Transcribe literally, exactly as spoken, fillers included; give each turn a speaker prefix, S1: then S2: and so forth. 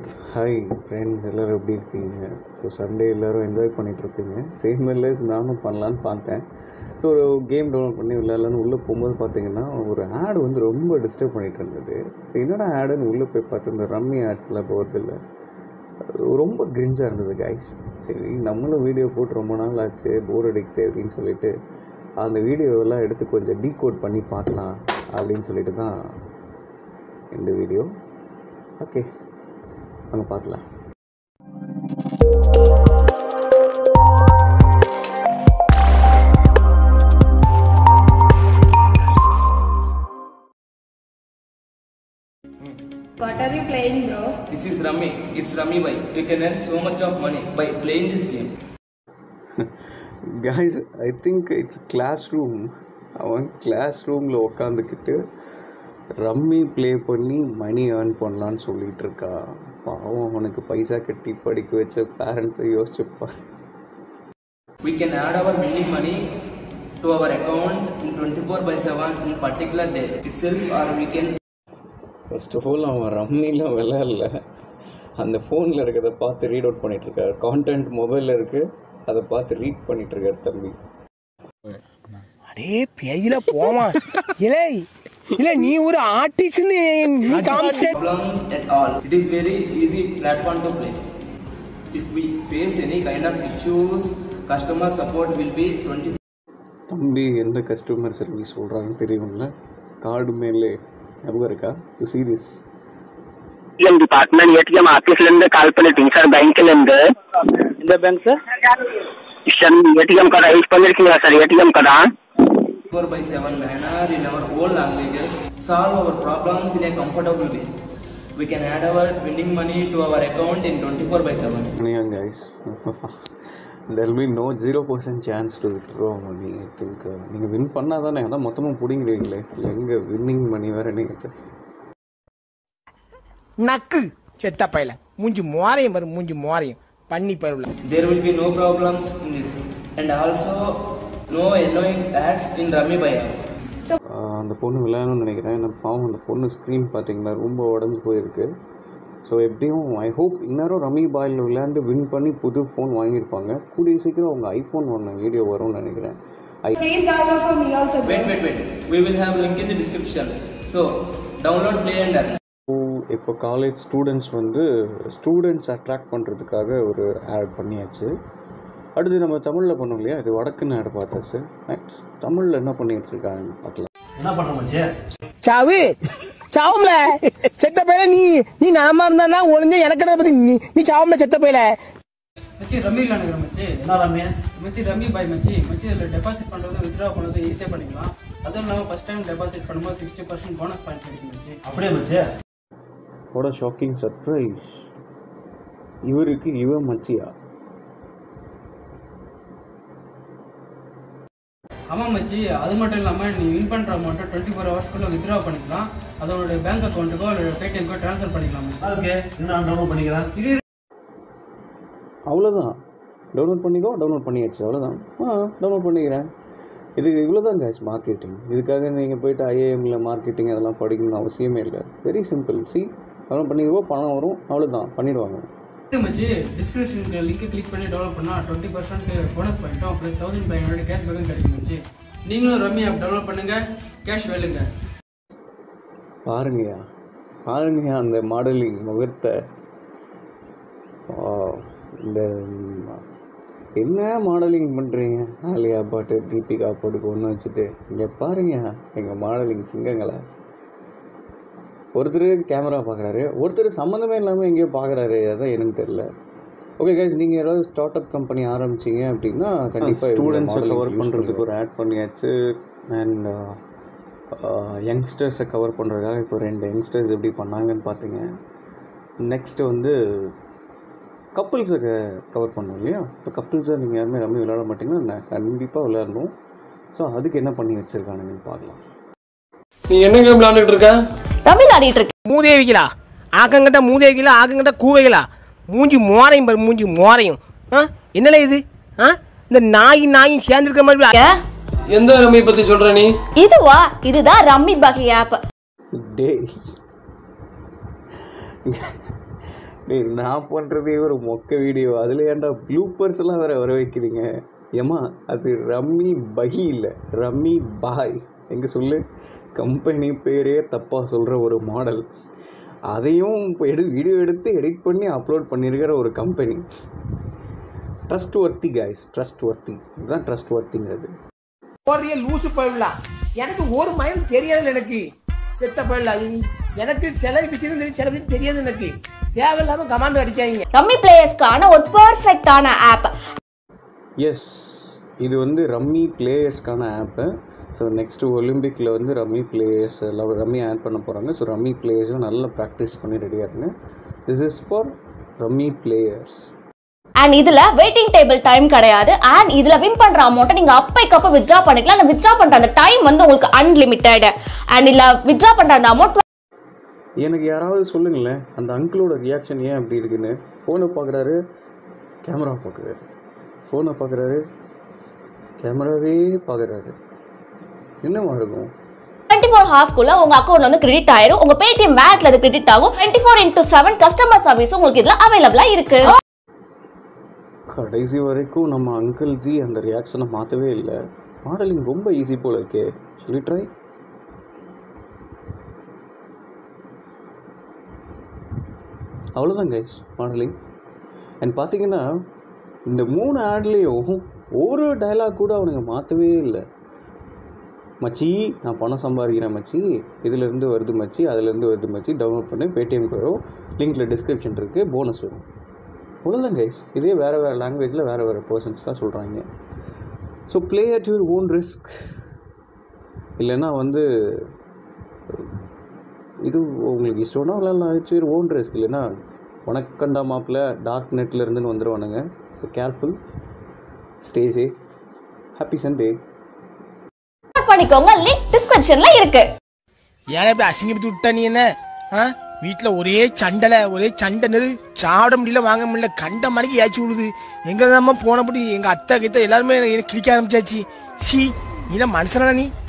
S1: Hi friends, எல்லோரும் எப்படி இருக்கீங்க? ஸோ சண்டே எல்லோரும் என்ஜாய் பண்ணிகிட்ருப்பீங்க. சேம் மெல்லேஸ் நானும் பண்ணலான்னு பார்த்தேன். ஸோ ஒரு கேம் டவுன்லோட் பண்ணி விளையாடலான்னு உள்ளே போகும்போது பார்த்தீங்கன்னா ஒரு ஆடு வந்து ரொம்ப டிஸ்டர்ப் பண்ணிகிட்டு இருந்தது. என்னடா ஆடுன்னு உள்ளே போய் பார்த்து இந்த ரம்மி ஆட்ஸ்லாம் போகிறதில்ல, ரொம்ப கிரிஞ்சாக இருந்தது கைஸ். சரி நம்மளும் வீடியோ போட்டு ரொம்ப நாள் ஆச்சு, போர் அடிக்குது அப்படின்னு சொல்லிட்டு அந்த வீடியோவெல்லாம் எடுத்து கொஞ்சம் டீகோட் பண்ணி பார்க்கலாம் அப்படின்னு சொல்லிட்டு தான் இந்த வீடியோ. ஓகே, நம்ம பார்க்கலாம்.
S2: What are you playing, bro?
S3: This is Rummy. It's Rummy Bhai. You can earn so much of money by playing this game.
S1: Guys, I think it's classroom. அவன் கிளாஸ் ரூமில் உட்காந்துக்கிட்டு ரம்மி ப்ளே பண்ணி money earn பண்ணலான்னு சொல்லிகிட்டு இருக்கா. பாவம், அவனுக்கு பைசா கட்டி படிக்க வச்ச பேரண்ட்ஸை யோசிச்சுப்பா.
S3: We can add our winning money to our account in twenty-four by seven in particular day itself, or we can.
S1: First of all அவன் ரம்மிலாம் விளையாடல, அந்த ஃபோனில் இருக்கிறத பார்த்து ரீட் அவுட் பண்ணிகிட்ருக்காரு. கான்டென்ட் மொபைலில் இருக்குது, அதை பார்த்து ரீட் பண்ணிகிட்ருக்காரு தம்பி.
S4: அடே பேயில போமா இல்லை இல்லை, நீ ஒரு ஆர்டிஸ்ட்னு
S3: Problems at all. It is very easy platform to play. If we face any kind of issues, customer support will be twenty.
S1: தம்பி எந்த கஸ்டமர் சர்வீஸ் சொல்கிறாங்கன்னு தெரியும்ல, கார்டு மேலே ஞாபகம் இருக்கா? You see this.
S5: ಎಂ ಡಿಪಾರ್ಟ್ಮೆಂಟ್ ಎಟಿಎಂ ಆಫೀಸ್ಲಿಂದ ಕಾಲ್ பண்ணிட்டீங்க சார், பேங்க்லேருந்து. இந்த bank sir? Sir ATM card use பண்ணிருக்கீங்களா சார்? ஏடிஎம் கார்டா?
S3: twenty-four by seven manner in our own languages, solve our problems in a comfortable way. We can add our winning money to our account in twenty-four by seven.
S1: Yeah guys, there will be no zero percent chance to withdraw money. I think நீங்கள் win பண்ணால் தானே, அதான் மொத்தமாக பிடிங்கிறீங்களே, எங்கே winning மணி வேறு நீங்கள்
S4: நக்கு செத்த பையல மூஞ்சி மோரையும் வரும், மூஞ்சி மோரையும் பண்ணி பருவல.
S3: There will be no problems in this, and also no annoying ads in Rummy Bhai.
S1: அந்த பொண்ணு விளையாடணும்னு நினைக்கிறேன். ஏன்னா பாவம் அந்த பொண்ணு ஸ்க்ரீன் பார்த்தீங்கன்னா ரொம்ப உடஞ்சி போயிருக்கு. ஸோ எப்படியும் ஐ ஹோப் இன்னரும் ரம்மி பாயில் விளையாண்டு வின் பண்ணி புது ஃபோன் வாங்கியிருப்பாங்க. கூடிய சீக்கிரம் அவங்க ஐஃபோன் ஒன்று வீடியோ வரும்னு நினைக்கிறேன். I
S2: Please download for me also.
S3: Wait, wait, wait. We will have link in the description. So download, play and earn.
S1: இப்போ காலேஜ் ஸ்டூடெண்ட்ஸ் வந்து ஸ்டூடெண்ட்ஸ் அட்ராக்ட் பண்ணுறதுக்காக ஒரு ஆட் பண்ணியாச்சு. அடுத்து நம்ம தமிழில் பண்ணோம் இல்லையா, இது வடக்குன்னு ஆட் பார்த்தாச்சு. தமிழில் என்ன பண்ணி வச்சுருக்காங்கன்னு பார்க்கலாம்.
S6: என்ன பண்ண மச்சி?
S4: சாவு சாவும்ல செத்த பையல, நீ நீ நலமா இருந்தா ஒளிஞ்ச எனக்கு பத்தி நீ நீ சாவும்ல செத்த பையல.
S7: மச்சி ரம்மி விளையாடுற மச்சி.
S6: என்ன ரம்மி?
S7: மச்சி ரம்மி பாய் மச்சி. மச்சி இதில் டெபாசிட் பண்ணுறது வித்ட்ரா பண்ணுறது ஈஸியாக பண்ணிக்கலாம். அதுவும் இல்லாமல் ஃபஸ்ட் டைம் டெபாசிட் பண்ணும்போது சிக்ஸ்டி பர்சன்ட் போனஸ் பாயிண்ட் கிடைக்கும் மச்சி.
S6: அப்படியே மச்சி?
S1: what a shocking surprise. இவருக்கு இவன் மச்சியா?
S7: ஆமாம் மச்சி, அது மட்டும் இல்லாமல் நீ வின் பண்ணுற அமௌண்ட்டை டுவெண்ட்டி ஃபோர் ஹவர்ஸ்க்குள்ளே வித்ட்ரா பண்ணிக்கலாம். அதோட பேங்க் அக்கௌண்ட்டுக்கோ இல்லை பேடிஎம்க்கோ ட்ரான்ஸ்ஃபர் பண்ணிக்கலாம்.
S6: ஓகே, நான் டவுன்லோட் பண்ணிக்கிறேன்.
S7: இது
S1: அவ்வளோதான், டவுன்லோட் பண்ணிக்கோ. டவுன்லோட் பண்ணியாச்சு, அவ்வளோதான். ஆ டவுன்லோட் பண்ணிக்கிறேன். இது இவ்வளோ தான் கேஷ் மார்க்கெட்டிங். இதுக்காக நீங்கள் போய்ட்டு ஐஏஎம்மில் மார்க்கெட்டிங் அதெல்லாம் படிக்கணும்னு அவசியமே இல்லை. Very simple. சி டவுன்லோட் பண்ணிக்கோ, பணம் வரும், அவ்வளோதான், பண்ணிவிடுவாங்க.
S7: மச்சி டிஸ்கிரிப்ஷனுக்கு லிங்க் கிளிக் பண்ணி டெவலப் பண்ணால் டுவெண்ட்டி பர்சன்ட் போனஸ் பாயிண்ட்டும் plus thousand five hundred cash பேக்கும் கிடைக்கும் மச்சி. நீங்களும் ரம்மி ஆப் டெவலப் பண்ணுங்கள், கேஷ் வேலுங்க.
S1: பாருங்கய்யா பாருங்கய்யா அந்த மாடலிங் முகத்தை. இந்த என்ன மாடலிங் பண்ணுறீங்க? ஆலியா பாட்டு தீபிகா போட்டுக்கு ஒன்று வச்சுட்டு இங்கே பாருங்க எங்கள் மாடலிங் சிங்கங்களை. ஒருத்தர் கேமரா பார்க்குறாரு, ஒருத்தர் சம்மந்தமே இல்லாமல் எங்கேயோ பார்க்குறாரு. அதான் எனக்கு தெரியல. ஓகே கைஸ், நீங்கள் ஏதாவது ஸ்டார்ட் அப் கம்பெனி ஆரம்பிச்சிங்க அப்படின்னா கண்டிப்பாக ஸ்டூடெண்ட்ஸை கவர் பண்ணுறதுக்கு ஒரு ஆட் பண்ணியாச்சு. அண்ட் யங்ஸ்டர்ஸை கவர் பண்ணுறதுக்காக இப்போ ரெண்டு யங்ஸ்டர்ஸ் எப்படி பண்ணாங்கன்னு பார்த்தீங்க. நெக்ஸ்ட்டு வந்து கப்புள்ஸை கவர் பண்ணோம் இல்லையா. இப்போ கப்புள்ஸை நீங்கள் யாருமே ரம்மி விளையாட மாட்டிங்கன்னா நான் கண்டிப்பாக விளையாடணும். ஸோ அதுக்கு என்ன பண்ணி வச்சுருக்கானுங்கன்னு பார்க்கலாம்.
S8: நீ என்ன கேம் விளையாண்டுட்டு இருக்க?
S9: ரம்மி விளையாடிட்டு இருக்க.
S4: மூதேவிகளா, ஆக்கங்கிட்ட மூதேவிகளா, ஆக்கங்கிட்ட கூவைகளா, மூஞ்சி மோரையும் பாரு, மூஞ்சி மோரையும். ஆ என்னல இது? ஆ இந்த நாய் நாயும் சேர்ந்துருக்க மாதிரி.
S8: எந்த ரம்மி பத்தி சொல்ற நீ?
S9: இதுவா? இதுதான் ரம்மி பாக்கி ஆப்.
S1: டே டேய் நான் பண்ணுறதே ஒரு மொக்க வீடியோ, அதில் ஏன்டா ப்ளூப்பர்ஸ்லாம் வேறு வர வைக்கிறீங்க? ஏம்மா அது ரம்மி பஹி இல்லை, ரம்மி பாய். எங்கே சொல்லு, கம்பெனி பேரே தப்பாக சொல்கிற ஒரு மாடல், அதையும் எடு வீடியோ எடுத்து எடிட் பண்ணி அப்லோட் பண்ணியிருக்கிற ஒரு company. Trustworthy guys, trustworthy. இதுதான் ட்ரஸ்ட் ஒர்த்திங்கிறது.
S4: போறிய லூசு போயிடலாம். எனக்கு ஒரு மயம் தெரியாது. எனக்கு செத்த போயிடலாம். எனக்கு சில விஷயம் சில விஷயம் தெரியாது. எனக்கு தேவையில்லாம கமாண்ட் அடிக்காதீங்க.
S9: ரம்மி பிளேயர்ஸ்க்கான ஒரு பெர்ஃபெக்ட்டான ஆப்.
S1: எஸ், இது வந்து ரம்மி பிளேயர்ஸ்க்கான ஆப்பு. ஸோ நெக்ஸ்ட்டு ஒலிம்பிக்கில் வந்து ரம்மி பிளேயர்ஸ் எல்லாம் ரம்மி ஆட் பண்ண போகிறாங்க. ஸோ ரம்மி பிளேயர்ஸும் நல்லா ப்ராக்டிஸ் பண்ணி ரெடியாக இருங்க. This is for rummy players.
S9: And இதுல வெயிட்டிங் டேபிள் டைம் கிடையாது. அண்ட் இதுல வின் பண்ற அமௌண்ட்டை நீங்க அப்பைக்கு அப்ப வித்ட்ரா பண்ணிக்கலாம். அந்த வித்ட்ரா பண்ற அந்த டைம் வந்து உங்களுக்கு அன்லிமிட்டெட். அண்ட் இதுல வித்ட்ரா பண்ற அந்த அமௌண்ட்
S1: எனக்கு யாராவது சொல்லுங்களேன், அந்த அங்கிளோட ரியாக்ஷன் ஏன் அப்படி இருக்குன்னு. ஃபோனை பார்க்குறாரு, கேமரா பார்க்குறாரு, ஃபோனை பார்க்குறாரு, கேமராவே பார்க்குறாரு. என்னவா இருக்கும்?
S9: டுவெண்ட்டி ஃபோர் ஹார்ஸ்க்குள்ள உங்க அக்கௌண்ட்ல வந்து கிரெடிட் ஆயிரும். உங்க பேடிஎம் பேங்க்ல அது கிரெடிட் ஆகும். Twenty four into seven customer service உங்களுக்கு இதுல அவைலபிளா இருக்கு.
S1: கடைசி வரைக்கும் நம்ம அங்கிள் ஜி அந்த ரியாக்ஷனை மாற்றவே இல்லை. மாடலிங் ரொம்ப ஈஸி போல் இருக்கே. சொல்லி ட்ரை. அவ்வளோதான் கைஸ் மாடலிங். அண்ட் பார்த்தீங்கன்னா இந்த மூணு ஆட்லேயும் ஒரு டைலாக் கூட அவனுங்க மாற்றவே இல்லை. மச்சி நான் பணம் சம்பாதிக்கிறேன் மச்சி, இதிலேருந்து வருது மச்சி, அதிலேருந்து வருது மச்சி, டவுன்லோட் பண்ணி பேடிஎம்க்கு வரும், லிங்க்கில் டிஸ்கிரிப்ஷன் இருக்குது, போனஸ் வரும். அவ்வளோதான் கைஸ். இதே வேறு வேறு லாங்குவேஜில் வேறு வேறு பர்சன்ஸ் தான் சொல்கிறாங்க. So play at your own risk. இல்லைன்னா வந்து இது உங்களுக்கு இஷ்டம்னா விளாட்லாம். It's your own risk. இல்லைன்னா உனக்கண்டா மாப்பில் டார்க் நெட்டில் இருந்துன்னு வந்துடுவானுங்க. So careful, stay safe, happy Sunday.
S9: பண்ணிக்கோங்க, லிங்க் டிஸ்கிரிப்ஷன்ல இருக்கு.
S4: ஏன் இப்படி அசிங்கப்பட்டு விட்டா நீ? என்ன வீட்டுல ஒரே சண்டலை, ஒரே சண்டை, சாப்பிட முடியல, வாங்க முடியல, கண்ட மணிக்கு ஏச்சி விடுது. எங்க தான் போனபடி எங்க அத்தை கிட்ட எல்லாருமே கிழிக்க ஆரம்பிச்சாச்சு. சி நீ தான் மனுஷனா நீ?